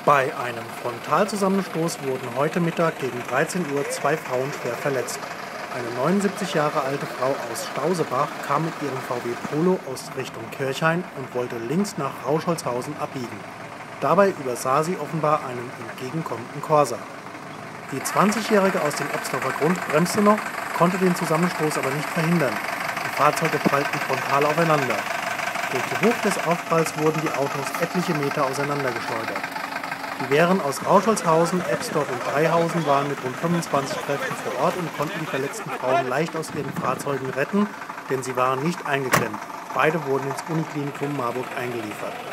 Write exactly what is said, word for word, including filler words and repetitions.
Bei einem Frontalzusammenstoß wurden heute Mittag gegen dreizehn Uhr zwei Frauen schwer verletzt. Eine neunundsiebzig Jahre alte Frau aus Stausebach kam mit ihrem V W Polo aus Richtung Kirchhain und wollte links nach Rauschholzhausen abbiegen. Dabei übersah sie offenbar einen entgegenkommenden Corsa. Die zwanzigjährige aus dem Ebsdorfer Grund bremste noch, konnte den Zusammenstoß aber nicht verhindern. Die Fahrzeuge prallten frontal aufeinander. Durch die Wucht des Aufpralls wurden die Autos etliche Meter auseinandergeschleudert. Die Wehren aus Rauschholzhausen, Ebsdorf und Dreihausen waren mit rund fünfundzwanzig Kräften vor Ort und konnten die verletzten Frauen leicht aus ihren Fahrzeugen retten, denn sie waren nicht eingeklemmt. Beide wurden ins Uniklinikum Marburg eingeliefert.